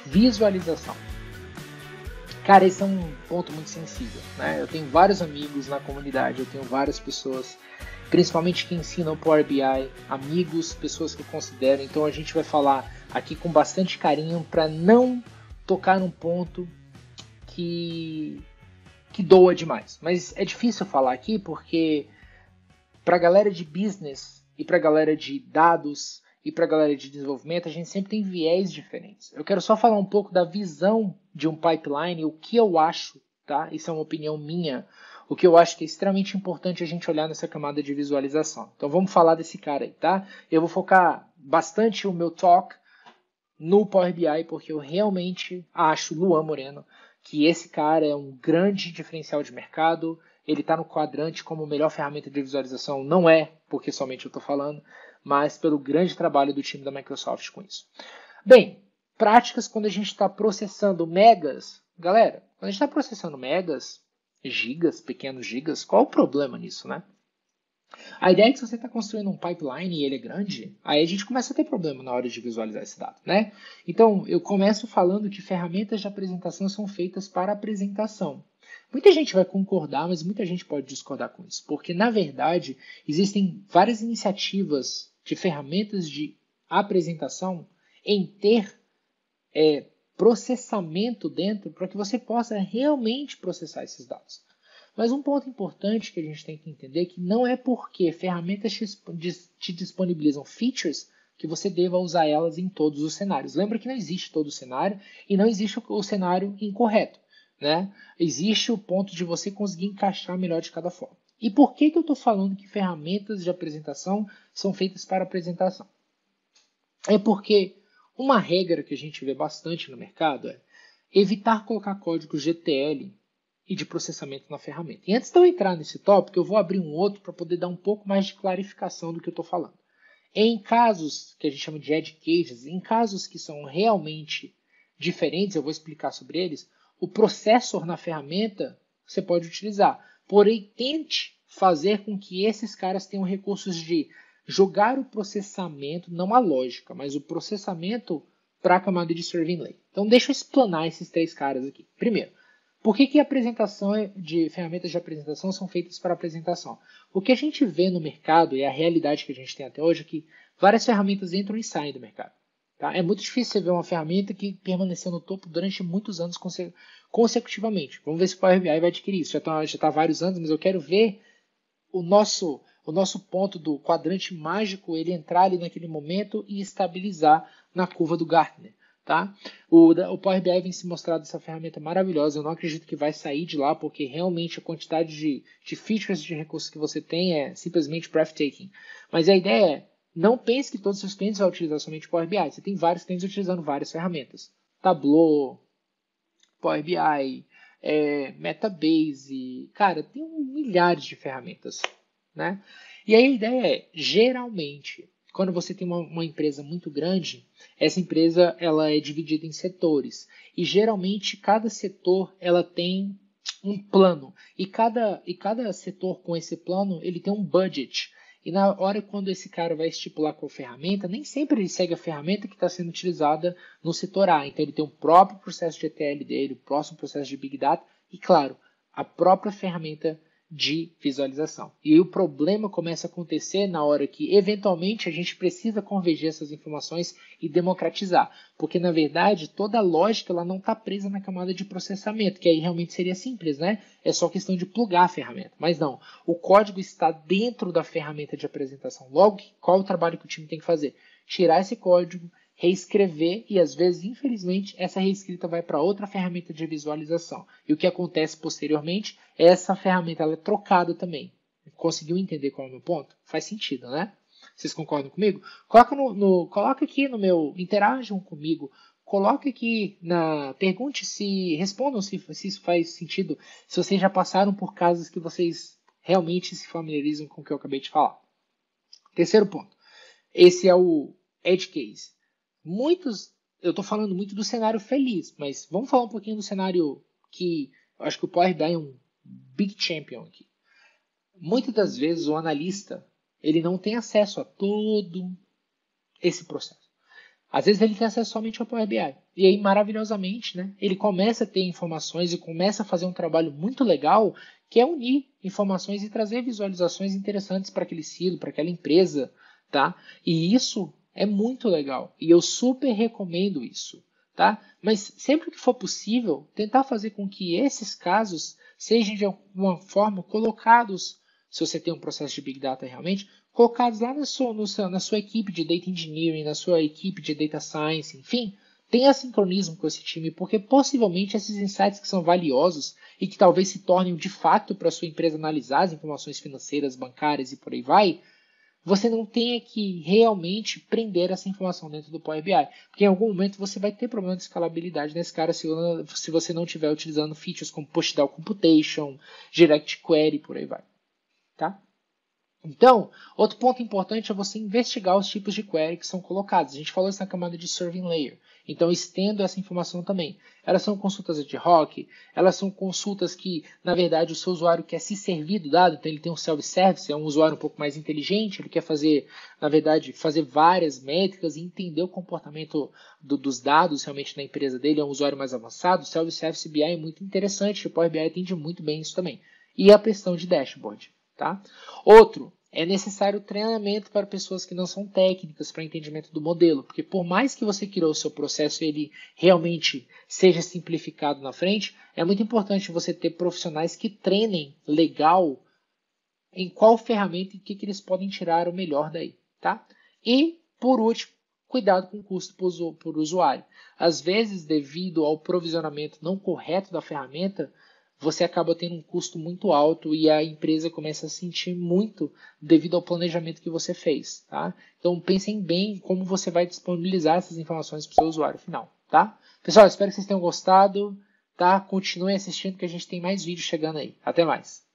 Visualização. Cara, esse é um ponto muito sensível, né? Eu tenho vários amigos na comunidade, eu tenho várias pessoas, principalmente que ensinam Power BI, amigos, pessoas que eu considero. Então a gente vai falar aqui com bastante carinho para não tocar num ponto que doa demais. Mas é difícil falar aqui porque para a galera de business e para a galera de dados e para a galera de desenvolvimento, a gente sempre tem viés diferentes. Eu quero só falar um pouco da visão de um pipeline, o que eu acho, tá? Isso é uma opinião minha, o que eu acho que é extremamente importante a gente olhar nessa camada de visualização. Então vamos falar desse cara aí, tá? Eu vou focar bastante o meu talk no Power BI, porque eu realmente acho, Luan Moreno, que esse cara é um grande diferencial de mercado. Ele está no quadrante como melhor ferramenta de visualização, não é porque somente eu estou falando, mas pelo grande trabalho do time da Microsoft com isso. Bem, práticas quando a gente está processando megas. Galera, quando a gente está processando megas, gigas, pequenos gigas, qual o problema nisso, né? A ideia é que se você está construindo um pipeline e ele é grande, aí a gente começa a ter problema na hora de visualizar esse dado, né? Então, eu começo falando que ferramentas de apresentação são feitas para apresentação. Muita gente vai concordar, mas muita gente pode discordar com isso, porque, na verdade, existem várias iniciativas de ferramentas de apresentação em ter processamento dentro para que você possa realmente processar esses dados. Mas um ponto importante que a gente tem que entender é que não é porque ferramentas te disponibilizam features que você deva usar elas em todos os cenários. Lembra que não existe todo o cenário e não existe o cenário incorreto, né? Existe o ponto de você conseguir encaixar melhor de cada forma. E por que eu estou falando que ferramentas de apresentação são feitas para apresentação? É porque uma regra que a gente vê bastante no mercado é evitar colocar código GTL e de processamento na ferramenta. E antes de eu entrar nesse tópico, eu vou abrir um outro para poder dar um pouco mais de clarificação do que eu estou falando. Em casos que a gente chama de edge cases, em casos que são realmente diferentes, eu vou explicar sobre eles, o processor na ferramenta você pode utilizar. Porém, tente fazer com que esses caras tenham recursos de jogar o processamento, não a lógica, mas o processamento para a camada de Serving Lay. Então, deixa eu explanar esses três caras aqui. Primeiro, por que a apresentação de ferramentas de apresentação são feitas para apresentação? O que a gente vê no mercado e a realidade que a gente tem até hoje é que várias ferramentas entram e saem do mercado. Tá? É muito difícil você ver uma ferramenta que permaneceu no topo durante muitos anos consecutivamente. Vamos ver se o Power BI vai adquirir isso. Já está há vários anos, mas eu quero ver o nosso ponto do quadrante mágico ele entrar ali naquele momento e estabilizar na curva do Gartner. Tá? O Power BI vem se mostrando essa ferramenta maravilhosa. Eu não acredito que vai sair de lá, porque realmente a quantidade de features de recursos que você tem é simplesmente breathtaking. Mas a ideia é, não pense que todos os seus clientes vão utilizar somente Power BI. Você tem vários clientes utilizando várias ferramentas. Tableau, Power BI, Metabase, cara, tem milhares de ferramentas, né? E aí a ideia é, geralmente, quando você tem uma empresa muito grande, essa empresa ela é dividida em setores e geralmente cada setor ela tem um plano e cada setor com esse plano ele tem um budget. E na hora quando esse cara vai estipular qual ferramenta, nem sempre ele segue a ferramenta que está sendo utilizada no setor A. Então ele tem o próprio processo de ETL dele, o próximo processo de Big Data e, claro, a própria ferramenta de visualização. E o problema começa a acontecer na hora que, eventualmente, a gente precisa convergir essas informações e democratizar. Porque, na verdade, toda a lógica ela não está presa na camada de processamento, que aí realmente seria simples, né? É só questão de plugar a ferramenta. Mas não, o código está dentro da ferramenta de apresentação. Logo, qual é o trabalho que o time tem que fazer? Tirar esse código, reescrever e, às vezes, infelizmente, essa reescrita vai para outra ferramenta de visualização. E o que acontece posteriormente, essa ferramenta ela é trocada também. Conseguiu entender qual é o meu ponto? Faz sentido, né? Vocês concordam comigo? Coloca aqui no meu, interajam comigo, coloca aqui pergunte se, respondam se isso faz sentido, se vocês já passaram por casos que vocês realmente se familiarizam com o que eu acabei de falar. Terceiro ponto. Esse é o edge case. Eu estou falando muito do cenário feliz, mas vamos falar um pouquinho do cenário que eu acho que o Power BI é um big champion aqui. Muitas das vezes o analista ele não tem acesso a todo esse processo. Às vezes ele tem acesso somente ao Power BI. E aí, maravilhosamente, né, ele começa a ter informações e começa a fazer um trabalho muito legal, que é unir informações e trazer visualizações interessantes para aquele silo, para aquela empresa. Tá? E isso é muito legal. E eu super recomendo isso. Tá? Mas sempre que for possível, tentar fazer com que esses casos sejam de alguma forma colocados, se você tem um processo de Big Data realmente, colocados lá na sua equipe de Data Engineering, na sua equipe de Data Science, enfim, tenha sincronismo com esse time, porque possivelmente esses insights que são valiosos e que talvez se tornem de fato para a sua empresa analisar as informações financeiras, bancárias e por aí vai, você não tenha que realmente prender essa informação dentro do Power BI. Porque em algum momento você vai ter problema de escalabilidade nesse cara se você não estiver utilizando features como Push Down Computation, Direct Query, por aí vai. Tá? Então, outro ponto importante é você investigar os tipos de query que são colocados. A gente falou isso na camada de Serving Layer. Então, estendo essa informação também. Elas são consultas ad hoc, elas são consultas que, na verdade, o seu usuário quer se servir do dado, então ele tem um self-service, é um usuário um pouco mais inteligente, ele quer fazer, na verdade, fazer várias métricas e entender o comportamento dos dados realmente na empresa dele, é um usuário mais avançado. O self-service BI é muito interessante, o Power BI atende muito bem isso também. E a questão de dashboard. Tá? Outro, é necessário treinamento para pessoas que não são técnicas para entendimento do modelo, porque por mais que você criou o seu processo e ele realmente seja simplificado na frente, é muito importante você ter profissionais que treinem legal em qual ferramenta e o que eles podem tirar o melhor daí. Tá? E, por último, cuidado com o custo por usuário. Às vezes, devido ao provisionamento não correto da ferramenta, você acaba tendo um custo muito alto e a empresa começa a sentir muito devido ao planejamento que você fez. Tá? Então, pensem bem como você vai disponibilizar essas informações para o seu usuário final. Tá? Pessoal, espero que vocês tenham gostado. Tá? Continuem assistindo que a gente tem mais vídeos chegando aí. Até mais!